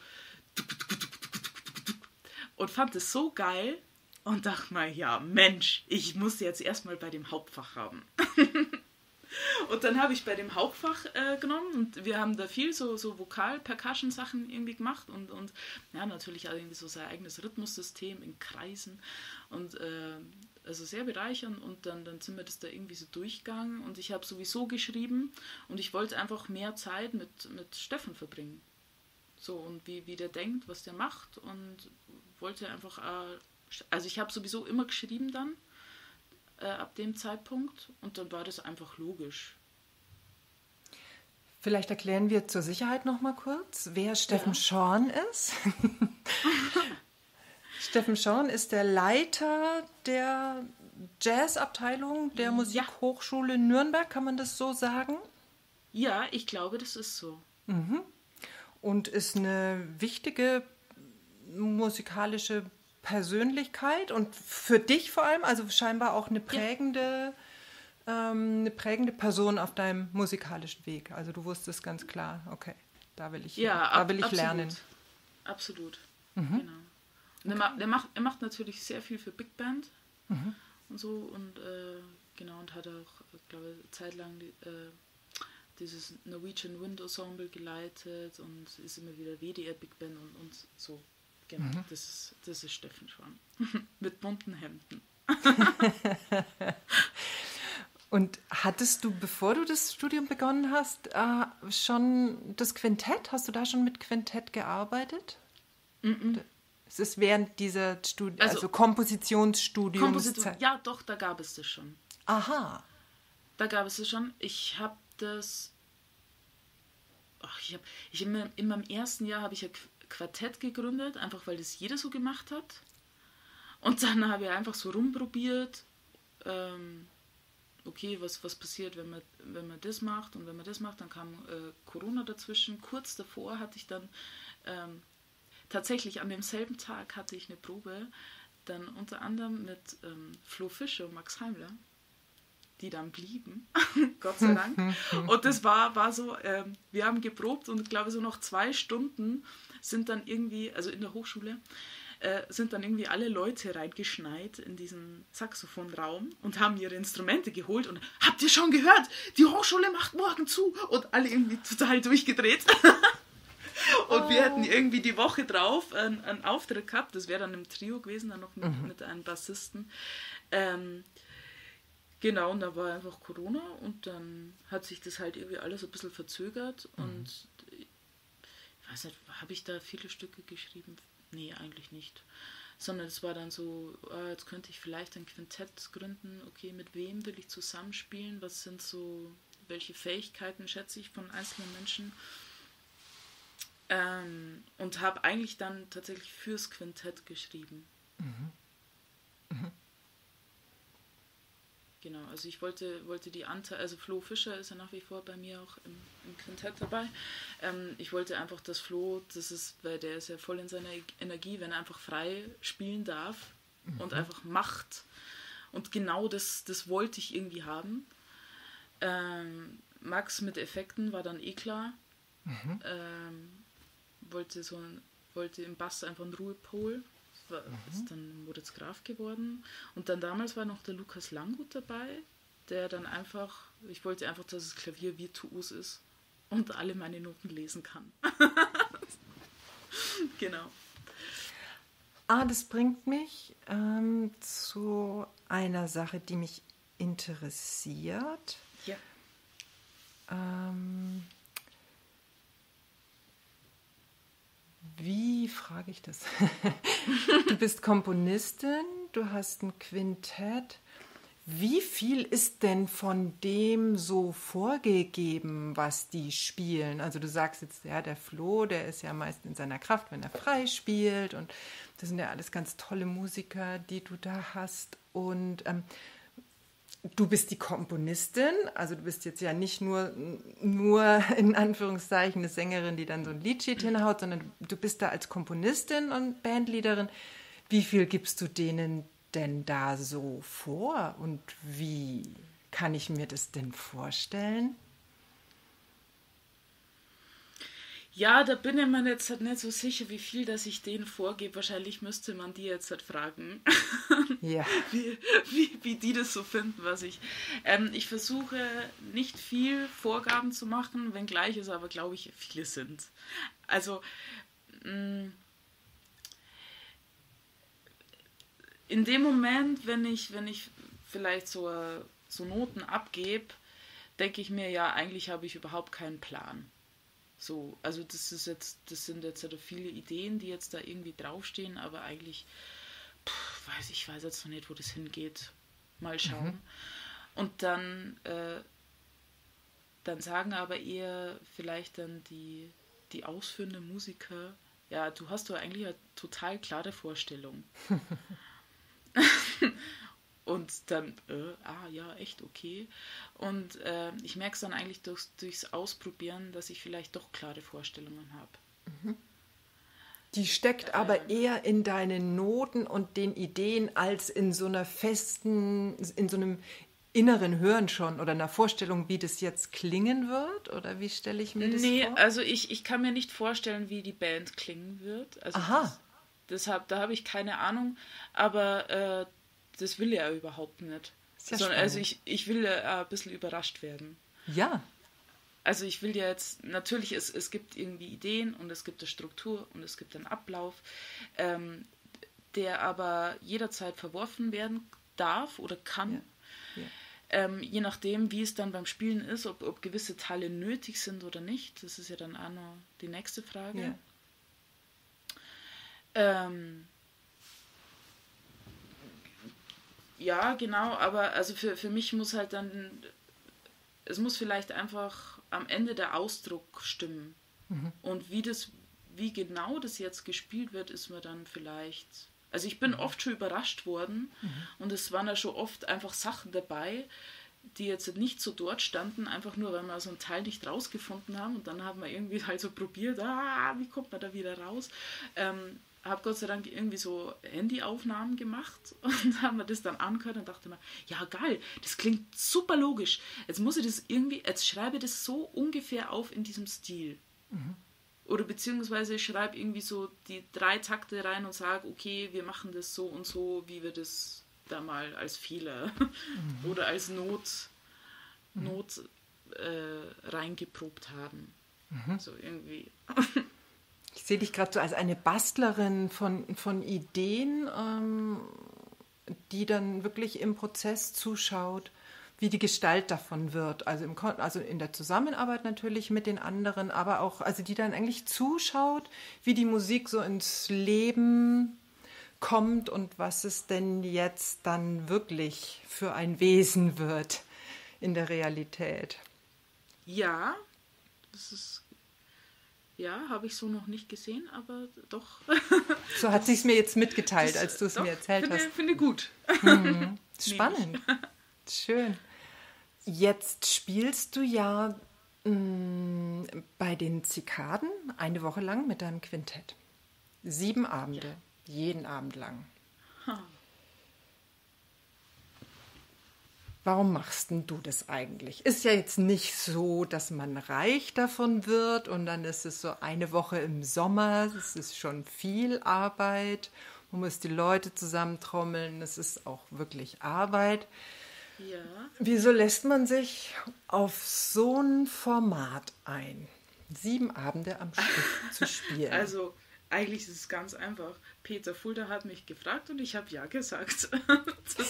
und fand es so geil und dachte mal, ja Mensch, ich muss jetzt erstmal bei dem Hauptfach haben. Und dann habe ich bei dem Hauptfach äh, genommen und wir haben da viel so, so Vokal-Percussion-Sachen irgendwie gemacht und, und ja, natürlich auch irgendwie so sein eigenes Rhythmussystem in Kreisen und äh, also sehr bereichernd und dann, dann sind wir das da irgendwie so durchgegangen und ich habe sowieso geschrieben und ich wollte einfach mehr Zeit mit, mit Steffen verbringen. So, und wie, wie der denkt, was der macht und wollte einfach, äh, also ich habe sowieso immer geschrieben dann, äh, ab dem Zeitpunkt und dann war das einfach logisch. Vielleicht erklären wir zur Sicherheit noch mal kurz, wer Steffen Ja. Schorn ist. Steffen Schorn ist der Leiter der Jazzabteilung der Ja. Musikhochschule Nürnberg, kann man das so sagen? Ja, ich glaube, das ist so. Und ist eine wichtige musikalische Persönlichkeit und für dich vor allem, also scheinbar auch eine prägende, ähm, eine prägende Person auf deinem musikalischen Weg. Also du wusstest ganz klar, okay, da will ich, Ja, da ab, will ich absolut. lernen. Absolut. Genau. Und der, ma- der, macht, er macht natürlich sehr viel für Big Band und so und äh, genau und hat auch, ich glaube, zeitlang die, äh, dieses Norwegian Wind Ensemble geleitet und ist immer wieder W D R Big Band und, und so. Genau, das, ist, das ist Steffen Schorn. Mit bunten Hemden. Und hattest du, bevor du das Studium begonnen hast, äh, schon das Quintett? Hast du da schon mit Quintett gearbeitet? Mm-mm. Es ist während dieser Studi- Also- also Kompositionsstudiums. Komposition, ja doch, da gab es das schon. Aha. Da gab es das schon. Ich habe das. Ach, ich habe, ich in, meinem, in meinem ersten Jahr habe ich ein Qu- Quartett gegründet, einfach weil das jeder so gemacht hat. Und dann habe ich einfach so rumprobiert. Ähm, okay, was, was passiert, wenn man, wenn man das macht und wenn man das macht, dann kam äh, Corona dazwischen. Kurz davor hatte ich dann ähm, tatsächlich an demselben Tag hatte ich eine Probe, dann unter anderem mit ähm, Flo Fischer und Max Heimler, die dann blieben, Gott sei Dank. Und das war, war so, ähm, wir haben geprobt und ich glaube so noch zwei Stunden sind dann irgendwie, also in der Hochschule, äh, sind dann irgendwie alle Leute reingeschneit in diesen Saxophonraum und haben ihre Instrumente geholt und habt ihr schon gehört, die Hochschule macht morgen zu und alle irgendwie total durchgedreht. Und wir hätten irgendwie die Woche drauf einen, einen Auftritt gehabt, das wäre dann im Trio gewesen, dann noch mit, mhm. mit einem Bassisten. Ähm, genau, und da war einfach Corona und dann hat sich das halt irgendwie alles ein bisschen verzögert mhm. und ich weiß nicht, habe ich da viele Stücke geschrieben? Nee, eigentlich nicht. Sondern es war dann so, ah, jetzt könnte ich vielleicht ein Quintett gründen, okay, mit wem will ich zusammenspielen, was sind so, welche Fähigkeiten schätze ich von einzelnen Menschen? Ähm, und habe eigentlich dann tatsächlich fürs Quintett geschrieben. Mhm. Mhm. Genau, also ich wollte, wollte die Anteile, also Flo Fischer ist ja nach wie vor bei mir auch im, im Quintett dabei. Ähm, ich wollte einfach, dass Flo, das ist, weil der ist ja voll in seiner Energie, wenn er einfach frei spielen darf mhm. und einfach macht. Und genau das, das wollte ich irgendwie haben. Ähm, Max mit Effekten war dann eh klar. Mhm. Ähm, wollte so ein, wollte im Bass einfach einen Ruhepol. War, mhm. Ist dann Moritz Graf geworden. Und dann damals war noch der Lukas Langgut dabei, der dann einfach, ich wollte einfach, dass das Klavier virtuos ist und alle meine Noten lesen kann. Genau. Ah, das bringt mich ähm, zu einer Sache, die mich interessiert. Ja. Ähm, Wie frage ich das? Du bist Komponistin, du hast ein Quintett. Wie viel ist denn von dem so vorgegeben, was die spielen? Also du sagst jetzt, ja, der Flo, der ist ja meist in seiner Kraft, wenn er frei spielt. Und das sind ja alles ganz tolle Musiker, die du da hast. Und ähm, du bist die Komponistin, also du bist jetzt ja nicht nur, nur in Anführungszeichen eine Sängerin, die dann so ein Liedschied hinhaut, sondern du bist da als Komponistin und Bandleaderin. Wie viel gibst du denen denn da so vor und wie kann ich mir das denn vorstellen? Ja, da bin ich mir jetzt halt nicht so sicher, wie viel das ich denen vorgebe. Wahrscheinlich müsste man die jetzt halt fragen, ja. wie, wie, wie die das so finden, was ich... Ähm, ich versuche nicht viel Vorgaben zu machen, wenngleich es aber, glaube ich, viele sind. Also, mh, in dem Moment, wenn ich, wenn ich vielleicht so, so Noten abgebe, denke ich mir, ja, eigentlich habe ich überhaupt keinen Plan. So, also das ist jetzt, das sind jetzt halt viele Ideen, die jetzt da irgendwie draufstehen, aber eigentlich, pff, weiß ich weiß jetzt noch nicht, wo das hingeht. Mal schauen. Mhm. Und dann, äh, dann sagen aber eher vielleicht dann die, die ausführenden Musiker, ja, du hast doch eigentlich eine total klare Vorstellung. Und dann, äh, ah ja, echt, okay. Und äh, ich merke es dann eigentlich durchs, durchs Ausprobieren, dass ich vielleicht doch klare Vorstellungen habe. Die steckt aber ähm, eher in deinen Noten und den Ideen als in so einer festen, in so einem inneren Hören schon oder einer Vorstellung, wie das jetzt klingen wird? Oder wie stelle ich mir das nee, vor? Nee, also ich, ich kann mir nicht vorstellen, wie die Band klingen wird. Also Aha. Das, deshalb, da habe ich keine Ahnung. Aber äh, das will er überhaupt nicht. Ja Sondern, also ich, ich will ja ein bisschen überrascht werden. Ja. Also ich will ja jetzt, natürlich, es, es gibt irgendwie Ideen und es gibt eine Struktur und es gibt einen Ablauf, ähm, der aber jederzeit verworfen werden darf oder kann. Ja. Ja. Ähm, je nachdem, wie es dann beim Spielen ist, ob, ob gewisse Teile nötig sind oder nicht. Das ist ja dann auch noch die nächste Frage. Ja. Ähm, Ja, genau, aber also für, für mich muss halt dann, es muss vielleicht einfach am Ende der Ausdruck stimmen. Mhm. Und wie das, wie genau das jetzt gespielt wird, ist mir dann vielleicht, also ich bin mhm. oft schon überrascht worden mhm. und es waren ja schon oft einfach Sachen dabei, die jetzt nicht so dort standen, einfach nur, weil wir so einen Teil nicht rausgefunden haben und dann haben wir irgendwie halt so probiert, ah, wie kommt man da wieder raus? Ähm, habe Gott sei Dank irgendwie so Handyaufnahmen gemacht und haben wir das dann angehört und dachte mir, ja geil, das klingt super logisch. Jetzt muss ich das irgendwie, jetzt schreibe ich das so ungefähr auf in diesem Stil. Mhm. Oder beziehungsweise ich schreibe irgendwie so die drei Takte rein und sage, okay, wir machen das so und so, wie wir das da mal als Fehler mhm. oder als Not, mhm. Not äh, reingeprobt haben. Mhm. So irgendwie... Ich sehe dich gerade so als eine Bastlerin von, von Ideen, ähm, die dann wirklich im Prozess zuschaut, wie die Gestalt davon wird. Also, im, also in der Zusammenarbeit natürlich mit den anderen, aber auch, also die dann eigentlich zuschaut, wie die Musik so ins Leben kommt und was es denn jetzt dann wirklich für ein Wesen wird in der Realität. Ja, das ist... Ja, habe ich so noch nicht gesehen, aber doch. So hat sich's mir jetzt mitgeteilt, das, als du es mir erzählt finde, hast. Finde gut. Mhm. Spannend. Schön. Jetzt spielst du ja mh, bei den Zikaden eine Woche lang mit deinem Quintett. Sieben Abende, ja. Jeden Abend lang. Ha. Warum machst denn du das eigentlich? Ist ja jetzt nicht so, dass man reich davon wird und dann ist es so eine Woche im Sommer, es ist schon viel Arbeit, man muss die Leute zusammentrommeln, es ist auch wirklich Arbeit. Ja. Wieso lässt man sich auf so ein Format ein, sieben Abende am Stück zu spielen? Also eigentlich ist es ganz einfach. Peter Fulda hat mich gefragt und ich habe ja gesagt. Das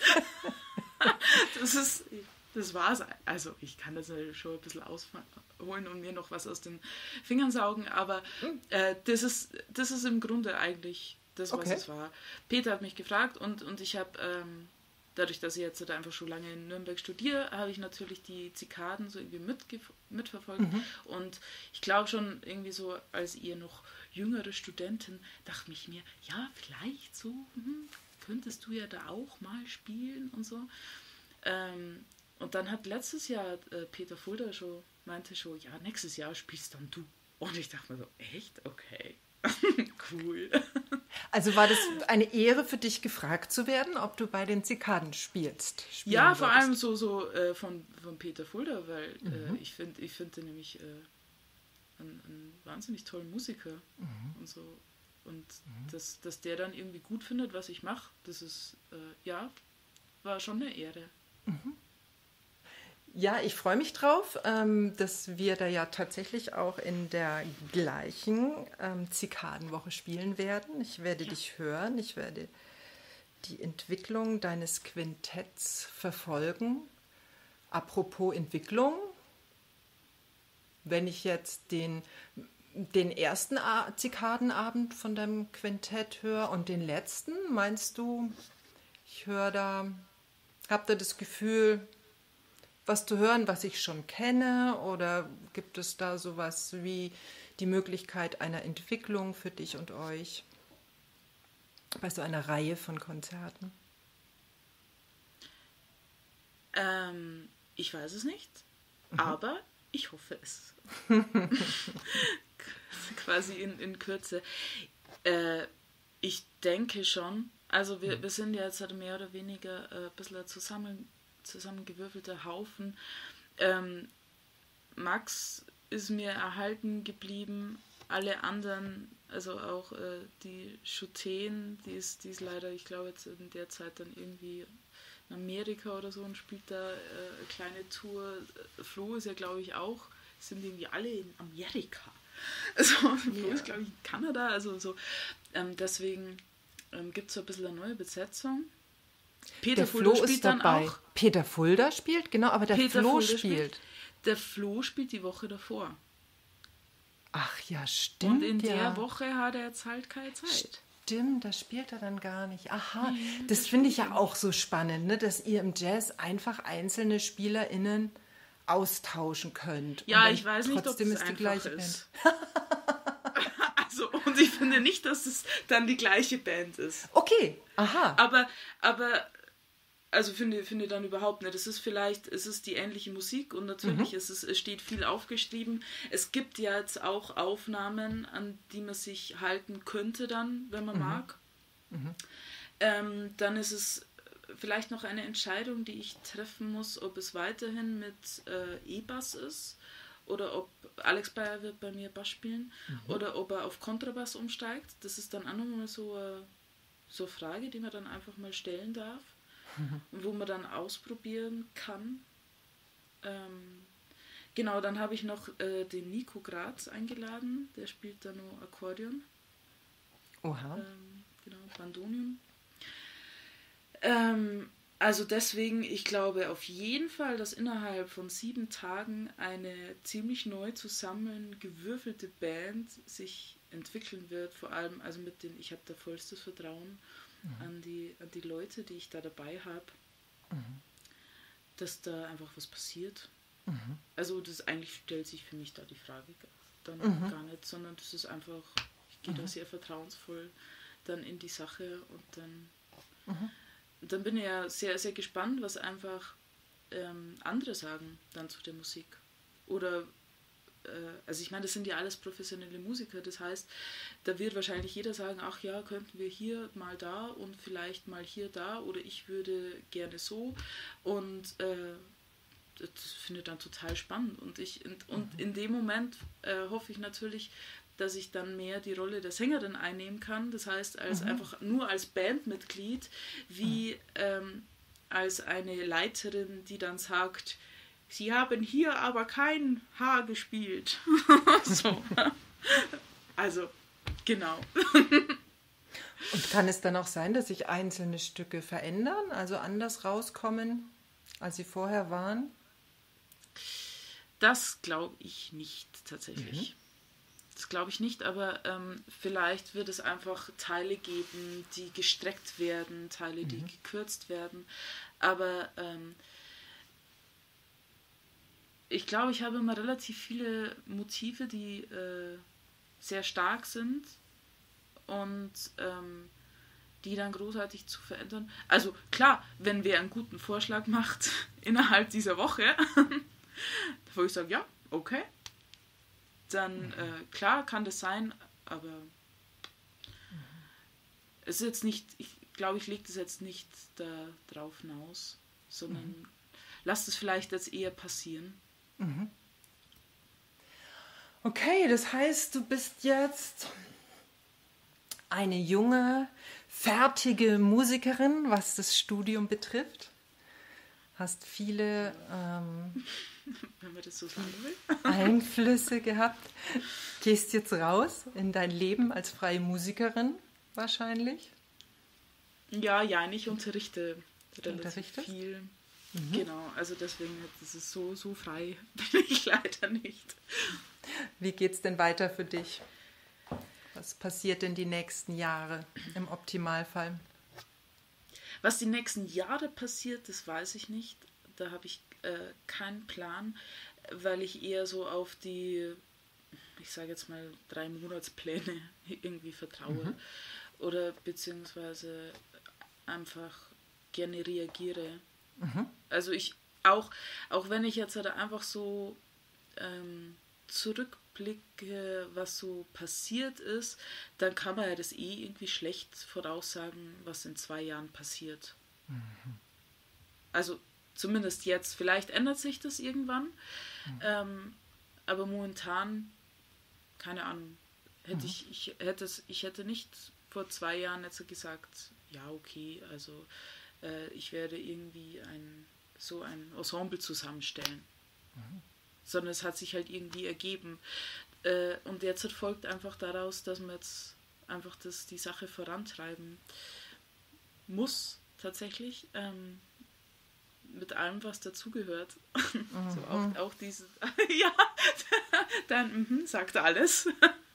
Das ist, das war's. Also ich kann das schon ein bisschen ausholen und mir noch was aus den Fingern saugen, aber äh, das ist, das ist im Grunde eigentlich das, was okay. es war. Peter hat mich gefragt und, und ich habe, ähm, dadurch, dass ich jetzt einfach schon lange in Nürnberg studiere, habe ich natürlich die Zikaden so irgendwie mitgef- mitverfolgt mhm. und ich glaube schon irgendwie so, als ihr noch jüngere Studentin, dachte ich mir, ja, vielleicht so, hm, könntest du ja da auch mal spielen und so. Ähm, und dann hat letztes Jahr äh, Peter Fulda schon, meinte schon, ja, nächstes Jahr spielst dann du. Und ich dachte mir so, echt? Okay. Cool. Also war das eine Ehre für dich, gefragt zu werden, ob du bei den Zikaden spielst? Ja, vor allem so, so äh, von, von Peter Fulda, weil mhm. äh, ich finde ich find den nämlich äh, einen, einen wahnsinnig tollen Musiker mhm. und so. Und mhm. dass, dass der dann irgendwie gut findet, was ich mache, das ist, äh, ja, war schon eine Ehre. Mhm. Ja, ich freue mich drauf, ähm, dass wir da ja tatsächlich auch in der gleichen ähm, Zikadenwoche spielen werden. Ich werde ja. dich hören, ich werde die Entwicklung deines Quintetts verfolgen. Apropos Entwicklung, wenn ich jetzt den, den ersten A- Zikadenabend von deinem Quintett höre und den letzten, meinst du, ich höre da, habt ihr das Gefühl, was zu hören, was ich schon kenne, oder gibt es da sowas wie die Möglichkeit einer Entwicklung für dich und euch bei so einer Reihe von Konzerten? Ähm, ich weiß es nicht, mhm. aber ich hoffe es. Quasi in, in Kürze. Äh, ich denke schon, also wir, wir sind ja jetzt halt mehr oder weniger äh, ein bisschen zusammen zusammengewürfelter Haufen. Ähm, Max ist mir erhalten geblieben, alle anderen, also auch äh, die Schuteen, die ist, die ist leider, ich glaube jetzt in der Zeit dann irgendwie in Amerika oder so und spielt da äh, eine kleine Tour. Flo ist ja, glaube ich, auch, sind irgendwie alle in Amerika. Also Flo ja. ist, glaube ich, in Kanada, also so. Ähm, deswegen ähm, gibt es so ein bisschen eine neue Besetzung. Peter der Fulda Flo spielt ist dann dabei. auch. Peter Fulda spielt, genau, aber der Peter Flo Fulda spielt. spielt. Der Flo spielt die Woche davor. Ach ja, stimmt. Und in ja. der Woche hat er jetzt halt keine Zeit. Stimmt, da spielt er dann gar nicht. Aha, Nee, das, das finde ich stimmt ja auch so spannend, ne, dass ihr im Jazz einfach einzelne SpielerInnen austauschen könnt. Ja, und ich weiß nicht, ob trotzdem das ist die einfach gleiche ist. Band. Also, und ich finde nicht, dass es dann die gleiche Band ist. Okay, aha. Aber, aber also finde finde dann überhaupt nicht. Es ist vielleicht, es ist die ähnliche Musik und natürlich mhm. ist es, es steht viel aufgeschrieben. Es gibt ja jetzt auch Aufnahmen, an die man sich halten könnte dann, wenn man mhm. mag. Mhm. Ähm, dann ist es vielleicht noch eine Entscheidung, die ich treffen muss, ob es weiterhin mit äh, E-Bass ist oder ob Alex Bayer wird bei mir Bass spielen mhm. oder ob er auf Kontrabass umsteigt. Das ist dann auch nochmal so eine, so eine Frage, die man dann einfach mal stellen darf. Wo man dann ausprobieren kann. Ähm, genau, dann habe ich noch äh, den Nico Graz eingeladen, der spielt da nur Akkordeon. Oha. Ähm, genau, Bandonium. Ähm, also deswegen, ich glaube auf jeden Fall, dass innerhalb von sieben Tagen eine ziemlich neu zusammengewürfelte Band sich entwickeln wird, vor allem also mit den, ich habe da vollstes Vertrauen Mhm. an die, an die Leute, die ich da dabei habe, mhm. dass da einfach was passiert. Mhm. Also das eigentlich stellt sich für mich da die Frage dann mhm. gar nicht, sondern das ist einfach, ich gehe mhm. da sehr vertrauensvoll dann in die Sache und dann, mhm. und dann bin ich ja sehr, sehr gespannt, was einfach ähm, andere sagen dann zu der Musik. Oder also ich meine, das sind ja alles professionelle Musiker, das heißt, da wird wahrscheinlich jeder sagen, ach ja, könnten wir hier mal da und vielleicht mal hier da oder ich würde gerne so und äh, das finde ich dann total spannend und ich und, und in dem Moment äh, hoffe ich natürlich, dass ich dann mehr die Rolle der Sängerin einnehmen kann, das heißt als mhm. einfach nur als Bandmitglied, wie mhm. ähm, als eine Leiterin, die dann sagt, Sie haben hier aber kein Haar gespielt. So. Also, genau. Und kann es dann auch sein, dass sich einzelne Stücke verändern, also anders rauskommen, als sie vorher waren? Das glaube ich nicht tatsächlich. Mhm. Das glaube ich nicht, aber ähm, vielleicht wird es einfach Teile geben, die gestreckt werden, Teile, die mhm. gekürzt werden. Aber ähm, ich glaube, ich habe immer relativ viele Motive, die äh, sehr stark sind und ähm, die dann großartig zu verändern. Also klar, wenn wer einen guten Vorschlag macht innerhalb dieser Woche, da würde ich sagen, ja, okay, dann äh, klar kann das sein, aber es ist jetzt nicht, ich glaube, ich lege das jetzt nicht da drauf hinaus, sondern mhm. lasst es vielleicht jetzt eher passieren. Mhm. Okay, das heißt, du bist jetzt eine junge, fertige Musikerin, was das Studium betrifft. Hast viele ähm, wenn man das so sagen will. Einflüsse gehabt. Gehst jetzt raus in dein Leben als freie Musikerin wahrscheinlich. Ja, ja, ich unterrichte relativ Unterrichtest? viel. Mhm. Genau, also deswegen, das ist so, so frei bin ich leider nicht. Wie geht es denn weiter für dich? Was passiert denn die nächsten Jahre im Optimalfall? Was die nächsten Jahre passiert, das weiß ich nicht. Da habe ich äh, keinen Plan, weil ich eher so auf die, ich sage jetzt mal, drei Monatspläne irgendwie vertraue. Mhm. Oder beziehungsweise einfach gerne reagiere. Mhm. Also ich, auch, auch wenn ich jetzt halt einfach so ähm, zurückblicke, was so passiert ist, dann kann man ja das eh irgendwie schlecht voraussagen, was in zwei Jahren passiert. Mhm. Also zumindest jetzt. Vielleicht ändert sich das irgendwann, mhm. ähm, aber momentan, keine Ahnung, hätte mhm. ich, ich, hätte es, ich hätte nicht vor zwei Jahren jetzt gesagt, ja okay, also äh, ich werde irgendwie ein, so ein Ensemble zusammenstellen. Mhm. Sondern es hat sich halt irgendwie ergeben. Äh, und jetzt halt folgt einfach daraus, dass man jetzt einfach das, die Sache vorantreiben muss, tatsächlich, ähm, mit allem, was dazugehört. Mhm. So auch, auch dieses, ja, dann mhm, sagt alles.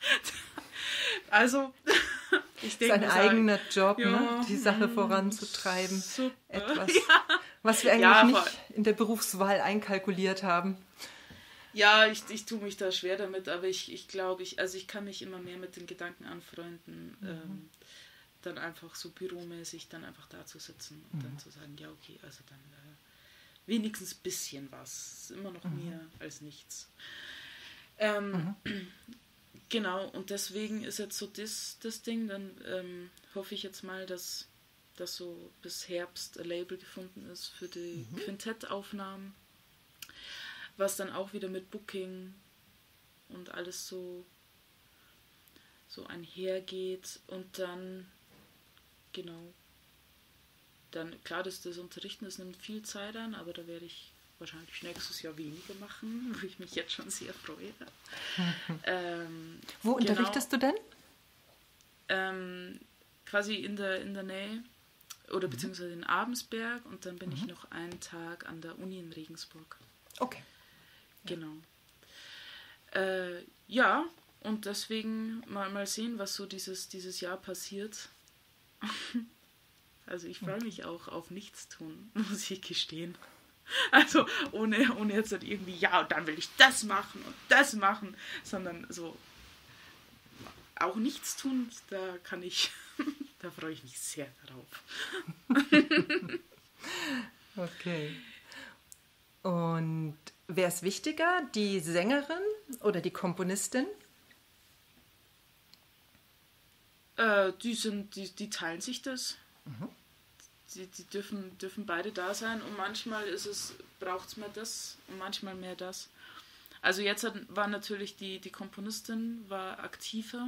Also, ich denke, sein eigener Job, ja, ne? Die Sache voranzutreiben. Super. Etwas, ja. was wir eigentlich ja, nicht in der Berufswahl einkalkuliert haben. Ja, ich, ich tue mich da schwer damit, aber ich, ich glaube, ich, also ich kann mich immer mehr mit den Gedanken anfreunden, mhm. ähm, dann einfach so büromäßig dann einfach da zu sitzen und mhm. dann zu sagen, ja okay, also dann äh, wenigstens ein bisschen was, ist immer noch mhm. mehr als nichts. Ähm, mhm. Genau, und deswegen ist jetzt so das, das Ding, dann ähm, hoffe ich jetzt mal, dass, dass so bis Herbst ein Label gefunden ist für die mhm. Quintettaufnahmen, was dann auch wieder mit Booking und alles so, so einhergeht und dann, genau, dann, klar, das, das Unterrichten, das nimmt viel Zeit an, aber da werde ich wahrscheinlich nächstes Jahr weniger machen, wo ich mich jetzt schon sehr freue. Mhm. Ähm, wo genau, unterrichtest du denn? Ähm, quasi in der, in der Nähe oder mhm. beziehungsweise in Abensberg und dann bin mhm. ich noch einen Tag an der Uni in Regensburg. Okay. Genau. Äh, ja, und deswegen mal, mal sehen, was so dieses, dieses Jahr passiert. Also ich freue mich auch auf Nichtstun, muss ich gestehen. Also ohne, ohne jetzt halt irgendwie, ja, und dann will ich das machen und das machen, sondern so auch nichts tun, da kann ich, da freue ich mich sehr darauf. Okay. Und wer ist wichtiger, die Sängerin oder die Komponistin? Äh, die sind, die, die teilen sich das. Mhm. Die, die dürfen, dürfen beide da sein und manchmal ist es, braucht es mehr das und manchmal mehr das. Also jetzt hat, war natürlich die, die Komponistin war aktiver,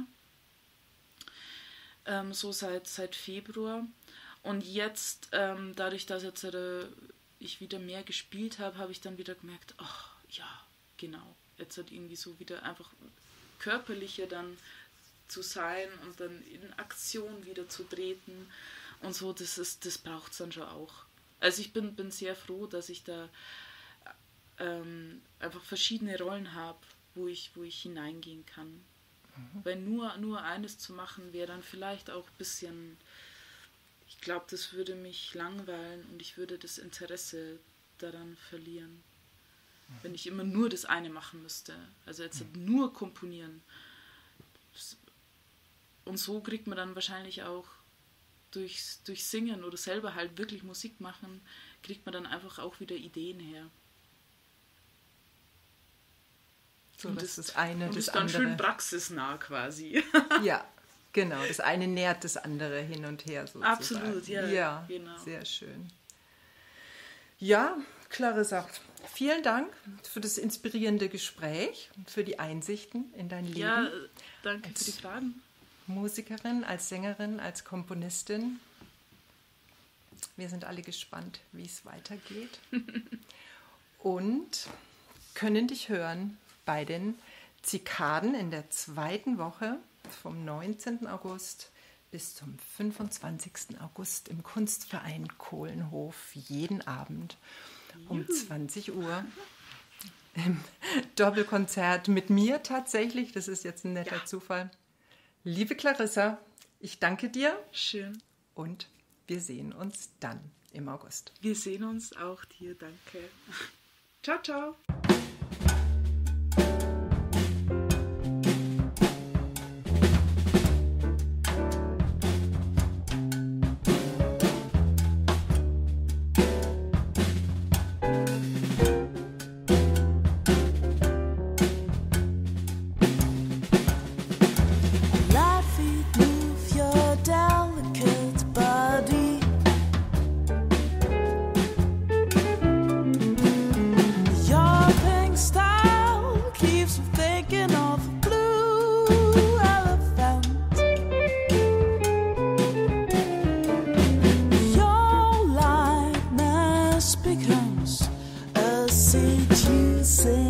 ähm, so seit, seit Februar. Und jetzt, ähm, dadurch, dass jetzt äh, ich wieder mehr gespielt habe, habe ich dann wieder gemerkt, ach ja, genau, jetzt hat irgendwie so wieder einfach körperlicher dann zu sein und dann in Aktion wieder zu treten. Und so, das ist, das braucht es dann schon auch. Also ich bin, bin sehr froh, dass ich da ähm, einfach verschiedene Rollen habe, wo ich, wo ich hineingehen kann. Mhm. Weil nur, nur eines zu machen, wäre dann vielleicht auch ein bisschen, ich glaube, das würde mich langweilen und ich würde das Interesse daran verlieren. Mhm. Wenn ich immer nur das eine machen müsste. Also jetzt mhm. nur komponieren. Und so kriegt man dann wahrscheinlich auch durchs, durch Singen oder selber halt wirklich Musik machen, kriegt man dann einfach auch wieder Ideen her. So, und das das ist eine, und das ist dann andere. schön praxisnah quasi. Ja, genau. Das eine nährt das andere hin und her sozusagen. Absolut, ja. Ja, genau. Sehr schön. Ja, Clarissa, vielen Dank für das inspirierende Gespräch und für die Einsichten in dein Leben. Ja, danke für die Fragen. Musikerin, als Sängerin, als Komponistin. Wir sind alle gespannt, wie es weitergeht. Und können dich hören bei den Zikaden in der zweiten Woche vom neunzehnten August bis zum fünfundzwanzigsten August im Kunstverein Kohlenhof jeden Abend um zwanzig Uhr. Im Doppelkonzert mit mir tatsächlich. Das ist jetzt ein netter Ja. Zufall. Liebe Clarissa, ich danke dir Schön. und wir sehen uns dann im August. Wir sehen uns auch dir. Danke. Ciao, ciao. Becomes a seducing